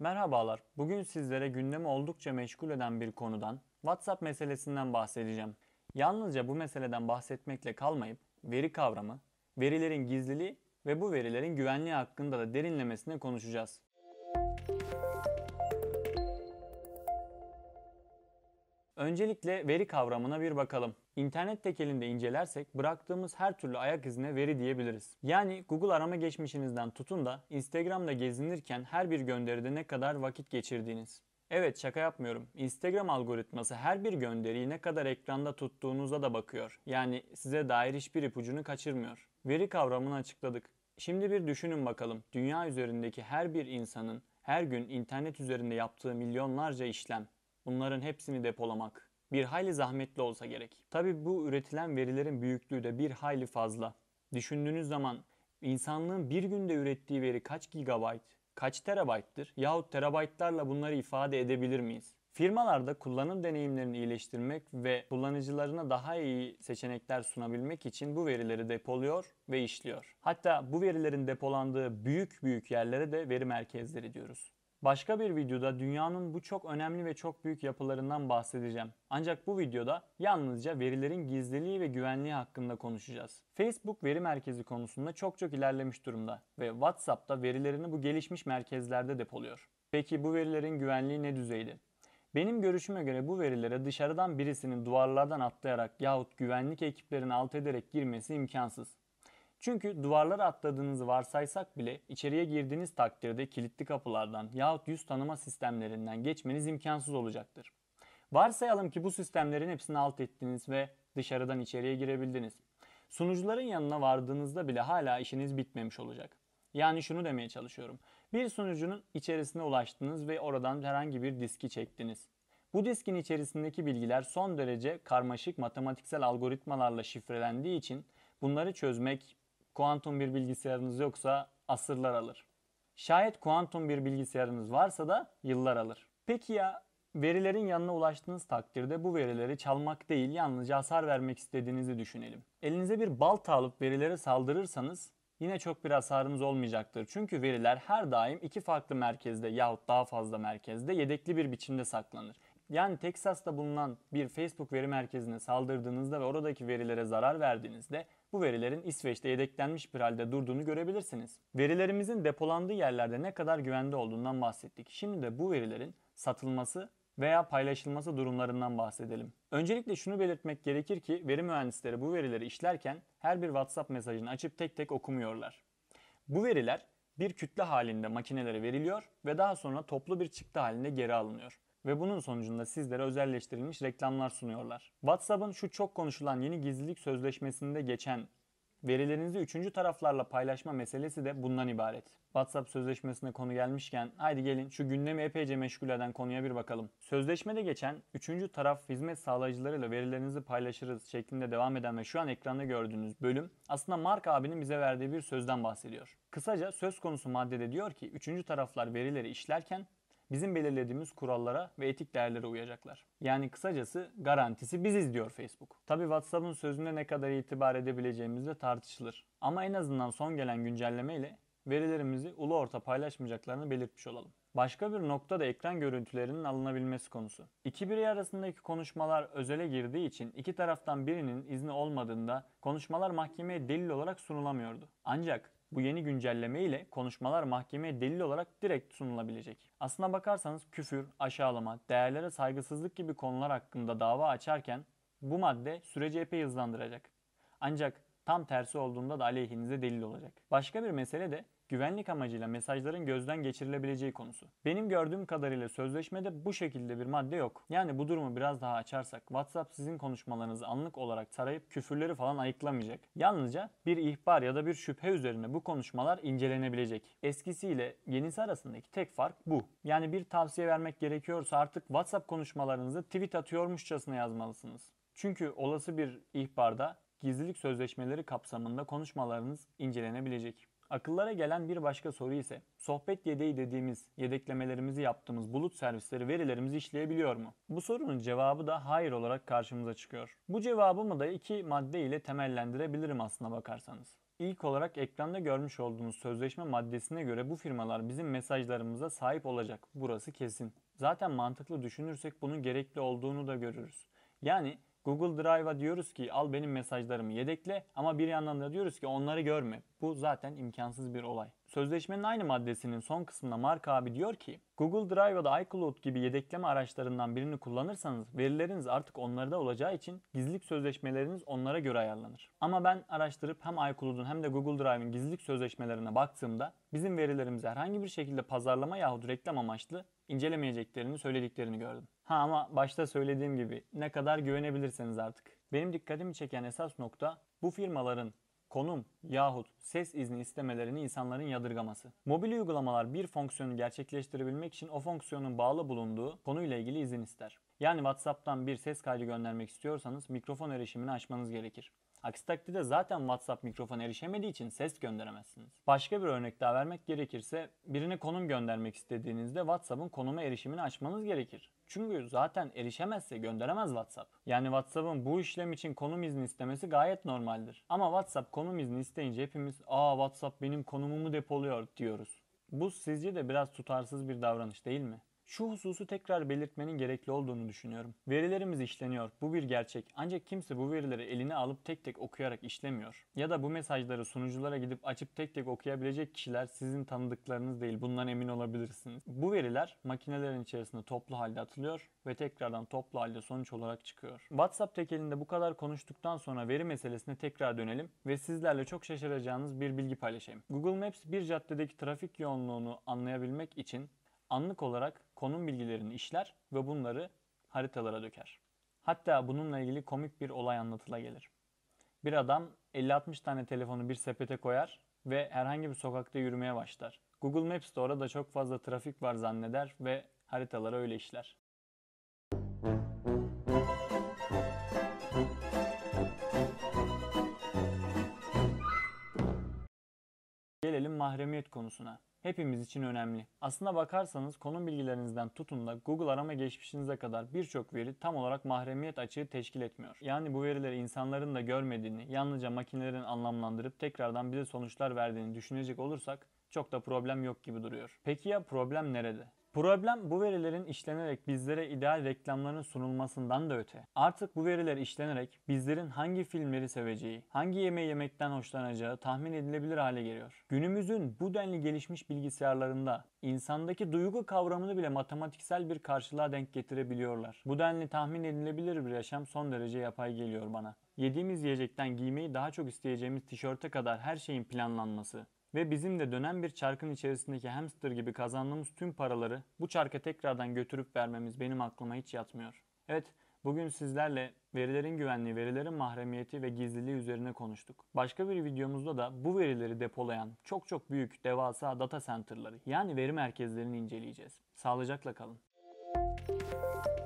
Merhabalar. Bugün sizlere gündemi oldukça meşgul eden bir konudan, WhatsApp meselesinden bahsedeceğim. Yalnızca bu meseleden bahsetmekle kalmayıp veri kavramı, verilerin gizliliği ve bu verilerin güvenliği hakkında da derinlemesine konuşacağız. Öncelikle veri kavramına bir bakalım. İnternet tekelinde incelersek bıraktığımız her türlü ayak izine veri diyebiliriz. Yani Google arama geçmişinizden tutun da Instagram'da gezinirken her bir gönderide ne kadar vakit geçirdiğiniz. Evet, şaka yapmıyorum. Instagram algoritması her bir gönderiyi ne kadar ekranda tuttuğunuza da bakıyor. Yani size dair hiçbir ipucunu kaçırmıyor. Veri kavramını açıkladık. Şimdi bir düşünün bakalım. Dünya üzerindeki her bir insanın her gün internet üzerinde yaptığı milyonlarca işlem. Bunların hepsini depolamak bir hayli zahmetli olsa gerek. Tabi bu üretilen verilerin büyüklüğü de bir hayli fazla. Düşündüğünüz zaman insanlığın bir günde ürettiği veri kaç gigabayt, kaç terabayttır yahut terabaytlarla bunları ifade edebilir miyiz? Firmalarda kullanım deneyimlerini iyileştirmek ve kullanıcılarına daha iyi seçenekler sunabilmek için bu verileri depoluyor ve işliyor. Hatta bu verilerin depolandığı büyük yerlere de veri merkezleri diyoruz. Başka bir videoda dünyanın bu çok önemli ve çok büyük yapılarından bahsedeceğim. Ancak bu videoda yalnızca verilerin gizliliği ve güvenliği hakkında konuşacağız. Facebook veri merkezi konusunda çok ilerlemiş durumda ve WhatsApp da verilerini bu gelişmiş merkezlerde depoluyor. Peki bu verilerin güvenliği ne düzeyde? Benim görüşüme göre bu verilere dışarıdan birisinin duvarlardan atlayarak yahut güvenlik ekiplerini alt ederek girmesi imkansız. Çünkü duvarlara atladığınızı varsaysak bile içeriye girdiğiniz takdirde kilitli kapılardan yahut yüz tanıma sistemlerinden geçmeniz imkansız olacaktır. Varsayalım ki bu sistemlerin hepsini alt ettiniz ve dışarıdan içeriye girebildiniz. Sunucuların yanına vardığınızda bile hala işiniz bitmemiş olacak. Yani şunu demeye çalışıyorum. Bir sunucunun içerisine ulaştınız ve oradan herhangi bir diski çektiniz. Bu diskin içerisindeki bilgiler son derece karmaşık matematiksel algoritmalarla şifrelendiği için bunları çözmek kuantum bir bilgisayarınız yoksa asırlar alır. Şayet kuantum bir bilgisayarınız varsa da yıllar alır. Peki ya verilerin yanına ulaştığınız takdirde bu verileri çalmak değil yalnızca hasar vermek istediğinizi düşünelim. Elinize bir balta alıp verilere saldırırsanız yine çok bir hasarınız olmayacaktır. Çünkü veriler her daim iki farklı merkezde yahut daha fazla merkezde yedekli bir biçimde saklanır. Yani Teksas'ta bulunan bir Facebook veri merkezine saldırdığınızda ve oradaki verilere zarar verdiğinizde bu verilerin İsveç'te yedeklenmiş bir halde durduğunu görebilirsiniz. Verilerimizin depolandığı yerlerde ne kadar güvende olduğundan bahsettik. Şimdi de bu verilerin satılması veya paylaşılması durumlarından bahsedelim. Öncelikle şunu belirtmek gerekir ki veri mühendisleri bu verileri işlerken her bir WhatsApp mesajını açıp tek tek okumuyorlar. Bu veriler bir kütle halinde makinelere veriliyor ve daha sonra toplu bir çıktı halinde geri alınıyor. Ve bunun sonucunda sizlere özelleştirilmiş reklamlar sunuyorlar. WhatsApp'ın şu çok konuşulan yeni gizlilik sözleşmesinde geçen verilerinizi üçüncü taraflarla paylaşma meselesi de bundan ibaret. WhatsApp sözleşmesine konu gelmişken haydi gelin şu gündemi epeyce meşgul eden konuya bir bakalım. Sözleşmede geçen üçüncü taraf hizmet sağlayıcılarıyla verilerinizi paylaşırız şeklinde devam eden ve şu an ekranda gördüğünüz bölüm aslında Mark abinin bize verdiği bir sözden bahsediyor. Kısaca söz konusu maddede diyor ki üçüncü taraflar verileri işlerken bizim belirlediğimiz kurallara ve etik değerlere uyacaklar. Yani kısacası garantisi biziz diyor Facebook. Tabi WhatsApp'ın sözüne ne kadar itibar edebileceğimiz de tartışılır. Ama en azından son gelen güncelleme ile verilerimizi ulu orta paylaşmayacaklarını belirtmiş olalım. Başka bir nokta da ekran görüntülerinin alınabilmesi konusu. İki birey arasındaki konuşmalar özele girdiği için iki taraftan birinin izni olmadığında konuşmalar mahkemeye delil olarak sunulamıyordu. Ancak bu yeni güncelleme ile konuşmalar mahkemeye delil olarak direkt sunulabilecek. Aslına bakarsanız küfür, aşağılama, değerlere saygısızlık gibi konular hakkında dava açarken bu madde süreci epey hızlandıracak. Ancak tam tersi olduğunda da aleyhinize delil olacak. Başka bir mesele de güvenlik amacıyla mesajların gözden geçirilebileceği konusu. Benim gördüğüm kadarıyla sözleşmede bu şekilde bir madde yok. Yani bu durumu biraz daha açarsak WhatsApp sizin konuşmalarınızı anlık olarak tarayıp küfürleri falan ayıklamayacak. Yalnızca bir ihbar ya da bir şüphe üzerine bu konuşmalar incelenebilecek. Eskisiyle yenisi arasındaki tek fark bu. Yani bir tavsiye vermek gerekiyorsa artık WhatsApp konuşmalarınızı tweet atıyormuşçasına yazmalısınız. Çünkü olası bir ihbarda gizlilik sözleşmeleri kapsamında konuşmalarınız incelenebilecek. Akıllara gelen bir başka soru ise sohbet yedeği dediğimiz yedeklemelerimizi yaptığımız bulut servisleri verilerimizi işleyebiliyor mu? Bu sorunun cevabı da hayır olarak karşımıza çıkıyor. Bu cevabımı da iki madde ile temellendirebilirim aslına bakarsanız. İlk olarak ekranda görmüş olduğunuz sözleşme maddesine göre bu firmalar bizim mesajlarımıza sahip olacak. Burası kesin. Zaten mantıklı düşünürsek bunun gerekli olduğunu da görürüz. Yani Google Drive'a diyoruz ki al benim mesajlarımı yedekle ama bir yandan da diyoruz ki onları görme. Bu zaten imkansız bir olay. Sözleşmenin aynı maddesinin son kısmında Mark abi diyor ki Google Drive ya da iCloud gibi yedekleme araçlarından birini kullanırsanız verileriniz artık onlarda olacağı için gizlilik sözleşmeleriniz onlara göre ayarlanır. Ama ben araştırıp hem iCloud'un hem de Google Drive'in gizlilik sözleşmelerine baktığımda bizim verilerimizi herhangi bir şekilde pazarlama yahut reklam amaçlı incelemeyeceklerini söylediklerini gördüm. Ama başta söylediğim gibi ne kadar güvenebilirseniz artık. Benim dikkatimi çeken esas nokta bu firmaların konum yahut ses izni istemelerini insanların yadırgaması. Mobil uygulamalar bir fonksiyonu gerçekleştirebilmek için o fonksiyonun bağlı bulunduğu konuyla ilgili izin ister. Yani WhatsApp'tan bir ses kaydı göndermek istiyorsanız mikrofon erişimini açmanız gerekir. Aksi takdirde zaten WhatsApp mikrofona erişemediği için ses gönderemezsiniz. Başka bir örnek daha vermek gerekirse birine konum göndermek istediğinizde WhatsApp'ın konuma erişimini açmanız gerekir. Çünkü zaten erişemezse gönderemez WhatsApp. Yani WhatsApp'ın bu işlem için konum izni istemesi gayet normaldir. Ama WhatsApp konum izni isteyince hepimiz WhatsApp benim konumumu depoluyor diyoruz. Bu sizce de biraz tutarsız bir davranış değil mi? Şu hususu tekrar belirtmenin gerekli olduğunu düşünüyorum. Verilerimiz işleniyor. Bu bir gerçek. Ancak kimse bu verileri eline alıp tek tek okuyarak işlemiyor. Ya da bu mesajları sunuculara gidip açıp tek tek okuyabilecek kişiler sizin tanıdıklarınız değil. Bundan emin olabilirsiniz. Bu veriler makinelerin içerisinde toplu halde atılıyor ve tekrardan toplu halde sonuç olarak çıkıyor. WhatsApp tekelinde bu kadar konuştuktan sonra veri meselesine tekrar dönelim ve sizlerle çok şaşıracağınız bir bilgi paylaşayım. Google Maps bir caddedeki trafik yoğunluğunu anlayabilmek için anlık olarak konum bilgilerini işler ve bunları haritalara döker. Hatta bununla ilgili komik bir olay anlatıla gelir. Bir adam 50-60 tane telefonu bir sepete koyar ve herhangi bir sokakta yürümeye başlar. Google Maps de orada çok fazla trafik var zanneder ve haritalara öyle işler. Gelelim mahremiyet konusuna. Hepimiz için önemli. Aslına bakarsanız konum bilgilerinizden tutun da Google arama geçmişinize kadar birçok veri tam olarak mahremiyet açığı teşkil etmiyor. Yani bu verileri insanların da görmediğini, yalnızca makinelerin anlamlandırıp tekrardan bize sonuçlar verdiğini düşünecek olursak çok da problem yok gibi duruyor. Peki ya problem nerede? Problem bu verilerin işlenerek bizlere ideal reklamların sunulmasından da öte. Artık bu veriler işlenerek bizlerin hangi filmleri seveceği, hangi yemeği yemekten hoşlanacağı tahmin edilebilir hale geliyor. Günümüzün bu denli gelişmiş bilgisayarlarında insandaki duygu kavramını bile matematiksel bir karşılığa denk getirebiliyorlar. Bu denli tahmin edilebilir bir yaşam son derece yapay geliyor bana. Yediğimiz yiyecekten giymeyi daha çok isteyeceğimiz tişörte kadar her şeyin planlanması ve bizim de dönen bir çarkın içerisindeki hamster gibi kazandığımız tüm paraları bu çarka tekrardan götürüp vermemiz benim aklıma hiç yatmıyor. Evet, bugün sizlerle verilerin güvenliği, verilerin mahremiyeti ve gizliliği üzerine konuştuk. Başka bir videomuzda da bu verileri depolayan çok büyük devasa data center'ları yani veri merkezlerini inceleyeceğiz. Sağlıcakla kalın.